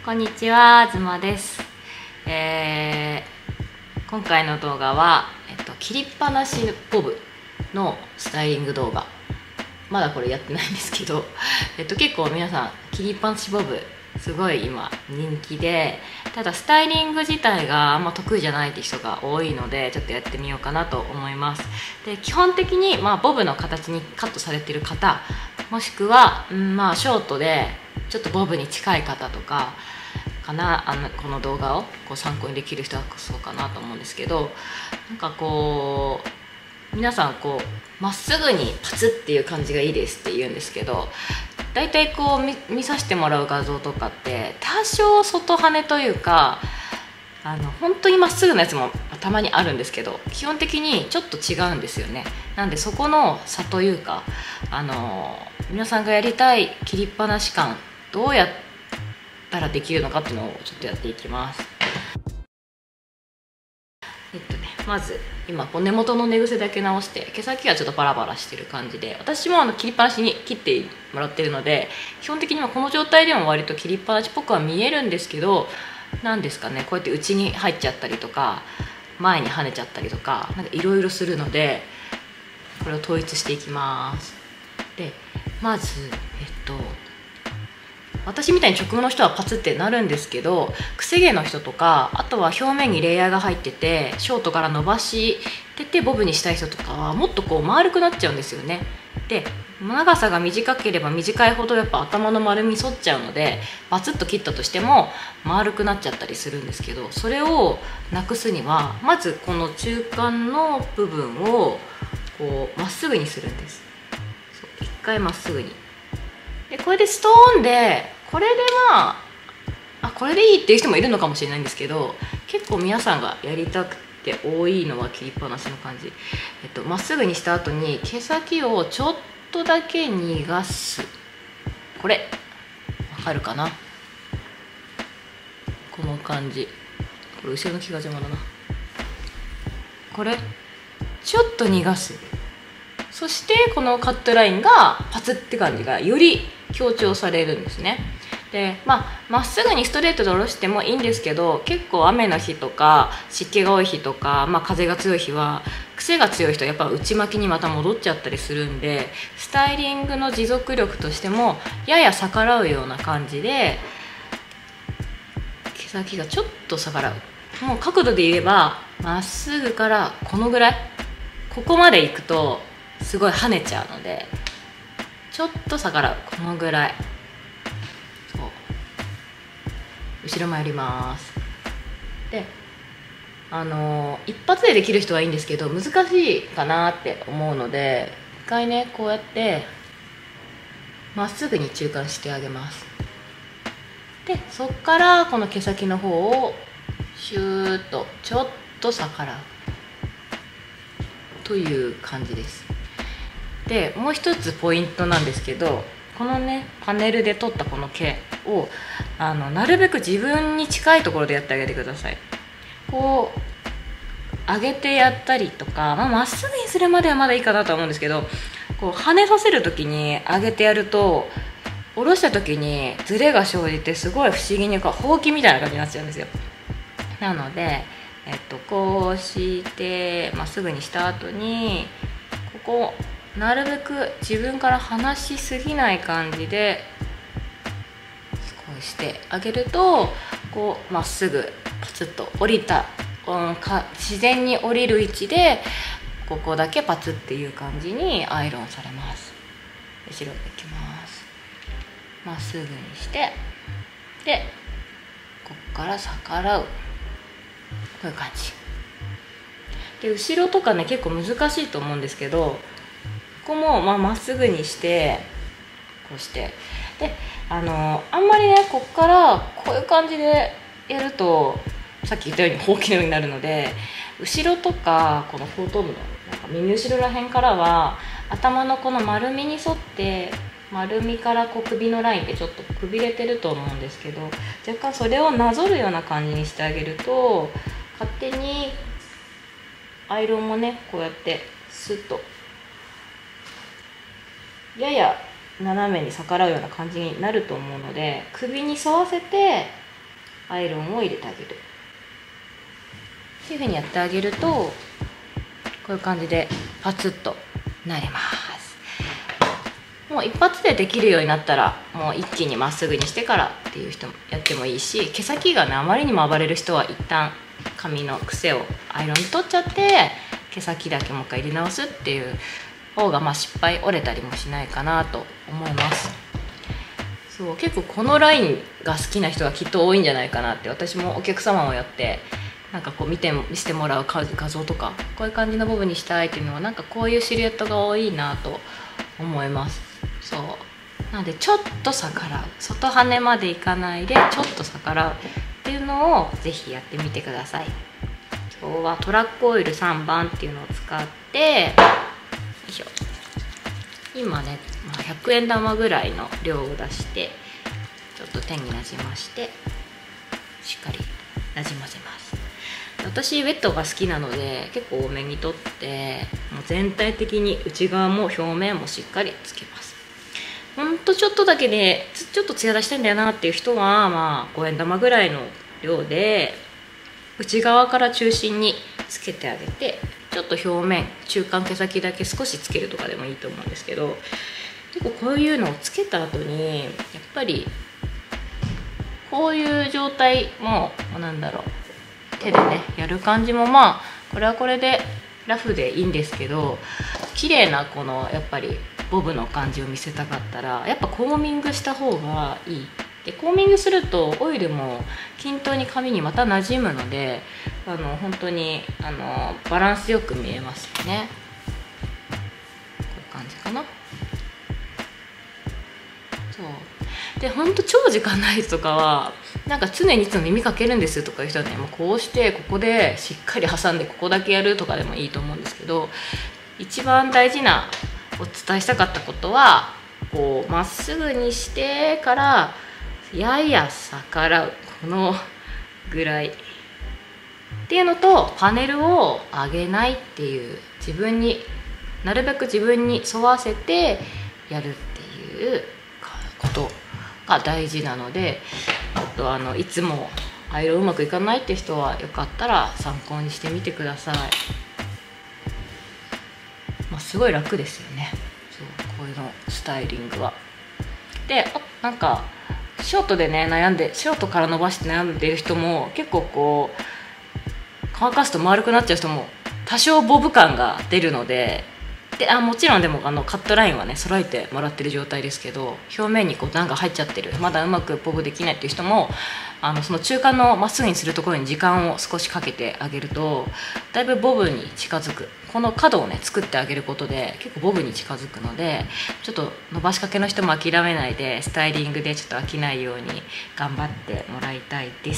こんにちは、ずまです。今回の動画は、切りっぱなしボブのスタイリング動画。まだこれやってないんですけど、結構皆さん切りっぱなしボブすごい今人気で、ただスタイリング自体があんま得意じゃないって人が多いので、ちょっとやってみようかなと思います。で、基本的にボブの形にカットされてる方、もしくは、ショートでちょっとボブに近い方とかかな、この動画を参考にできる人はそうかなと思うんですけど、なんか皆さんまっすぐにパツっていう感じがいいですって言うんですけど、大体見させてもらう画像とかって多少外跳ねというか、本当にまっすぐなやつもたまにあるんですけど、基本的にちょっと違うんですよね。なんでそこの差というか、皆さんがやりたい切りっぱなし感、どうやったらできるのかっていうのをちょっとやっていきます。まず今根元の寝癖だけ直して、毛先はちょっとパラパラしてる感じで、私も切りっぱなしに切ってもらってるので、基本的にはこの状態でも割と切りっぱなしっぽくは見えるんですけど、なんですかね、こうやって内に入っちゃったりとか前に跳ねちゃったりとか、なんかいろいろするので、これを統一していきます。でまず私みたいに直毛の人はパツってなるんですけど、くせ毛の人とか、あとは表面にレイヤーが入っててショートから伸ばしててボブにしたい人とかはもっと丸くなっちゃうんですよね。で長さが短ければ短いほどやっぱ頭の丸み反っちゃうので、バツッと切ったとしても丸くなっちゃったりするんですけど、それをなくすにはまずこの中間の部分をまっすぐにするんです。一回まっすぐに。でこれでストーンで、これでこれでいいっていう人もいるのかもしれないんですけど、結構皆さんがやりたくて多いのは切りっぱなしの感じ。まっすぐにした後に毛先をちょっとだけ逃がす。これわかるかな、この感じ。これ後ろの毛が邪魔だな。これちょっと逃がす。そしてこのカットラインがパツって感じがより強調されるんですね。でまっすぐにストレートで下ろしてもいいんですけど、結構雨の日とか湿気が多い日とか、風が強い日は癖が強い人はやっぱ内巻きにまた戻っちゃったりするんで、スタイリングの持続力としてもやや逆らうような感じで、毛先がちょっと逆らう。もう角度で言えばまっすぐからこのぐらい、ここまでいくとすごい跳ねちゃうので、ちょっと逆らう、このぐらい。そう、後ろもやります。で一発でできる人はいいんですけど、難しいかなって思うので、一回ねこうやってまっすぐに中間してあげます。でそっからこの毛先の方をシューッとちょっと逆らうという感じです。でもう一つポイントなんですけど、このねパネルで取ったこの毛をなるべく自分に近いところでやってあげてください。上げてやったりとか、まっすぐにするまではまだいいかなと思うんですけど、跳ねさせる時に上げてやると下ろした時にズレが生じて、すごい不思議にほうきみたいな感じになっちゃうんですよ。なので、こうしてまっすぐにした後にここなるべく自分から離しすぎない感じでこうしてあげると、まっすぐパツッと降りた、自然に降りる位置でここだけパツっていう感じにアイロンされます。後ろでいきます。まっすぐにして、でここから逆らう、こういう感じで、後ろとかね結構難しいと思うんですけど、ここもまっすぐにしてこうして、であんまりねここからこういう感じでやるとさっき言ったようにほうきのようになるので、後ろとかこの後頭部の耳後ろらへんからは頭のこの丸みに沿って、丸みから首のラインってちょっとくびれてると思うんですけど、若干それをなぞるような感じにしてあげると、勝手にアイロンもねこうやってスッとやや斜めに逆らうような感じになると思うので、首に沿わせてアイロンを入れてあげるっていう風にやってあげると、こういう感じでパツッとなれます。もう一発でできるようになったら、もう一気にまっすぐにしてからっていう人もやってもいいし、毛先がねあまりにも暴れる人は一旦髪の癖をアイロンで取っちゃって毛先だけもう一回入れ直すっていう方が、まあ失敗折れたりもしないかなと思います。そう、結構このラインが好きな人がきっと多いんじゃないかなって、私もお客様をやってなんかこう見せてもらう画像とか、こういう感じのボブにしたいっていうのは、なんかこういうシルエットが多いなと思います。そうなので、ちょっと逆らう、外羽までいかないでちょっと逆らうっていうのをぜひやってみてください。今日はトラックオイル3番っていうのを使って、よいしょ、今ね、100円玉ぐらいの量を出してちょっと手になじまして、しっかりなじませます。私ウェットが好きなので結構多めに取って、もう全体的に内側も表面もしっかりつけます。ほんとちょっとだけでちょっとツヤ出したいんだよなっていう人は、まあ5円玉ぐらいの量で内側から中心につけてあげて、ちょっと表面中間毛先だけ少しつけるとかでもいいと思うんですけど、結構こういうのをつけた後にやっぱりこういう状態もなんだろう、手でねやる感じも、まあこれはこれでラフでいいんですけど、綺麗なこのやっぱりボブの感じを見せたかったら、やっぱコーミングした方がいい。でコーミングするとオイルも均等に髪にまた馴染むので、本当にバランスよく見えますよね。こういう感じかな。そうで、ほんと長時間ない人とかはなんか常にいつも耳かけるんですとかいう人はね、もうこうしてここでしっかり挟んでここだけやるとかでもいいと思うんですけど、一番大事なお伝えしたかったことは、こうまっすぐにしてからやや逆らう、このぐらいっていうのと、パネルを上げないっていう、自分になるべく自分に沿わせてやるっていうことが大事なので、ちょっといつもアイロンうまくいかないって人はよかったら参考にしてみてください。まあ、すごい楽ですよね。そう、こういうのスタイリングは。で、なんかショートでねショートから伸ばして悩んでる人も結構こう乾かすと丸くなっちゃう人も多少ボブ感が出るので、もちろんでもカットラインはね揃えてもらってる状態ですけど、表面にこう段が入っちゃってる、まだうまくボブできないっていう人もその中間のまっすぐにするところに時間を少しかけてあげると、だいぶボブに近づく。この角をね作ってあげることで結構ボブに近づくので、ちょっと伸ばしかけの人も諦めないで、スタイリングでちょっと飽きないように頑張ってもらいたいです。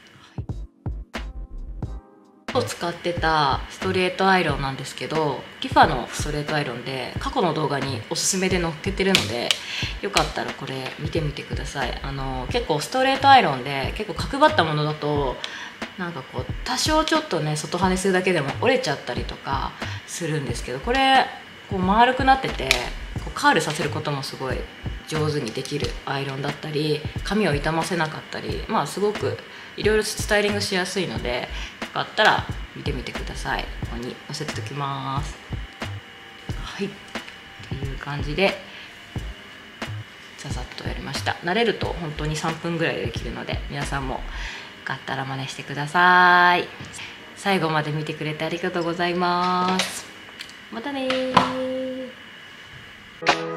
使ってたストレートアイロンなんですけど、リファのストレートアイロンで過去の動画におすすめで載っけてるので、よかったらこれ見てみてください。結構ストレートアイロンで結構角張ったものだと、なんかこう多少ちょっとね外跳ねするだけでも折れちゃったりとかするんですけど、これこう丸くなっててこうカールさせることもすごい上手にできるアイロンだったり、髪を傷ませなかったり、まあすごくいろいろスタイリングしやすいので、よかったら見てみてください。ここに載せておきます。はい、っていう感じでささっとやりました。慣れると本当に3分ぐらいでできるので、皆さんもよかったら真似してください。最後まで見てくれてありがとうございます。またねー。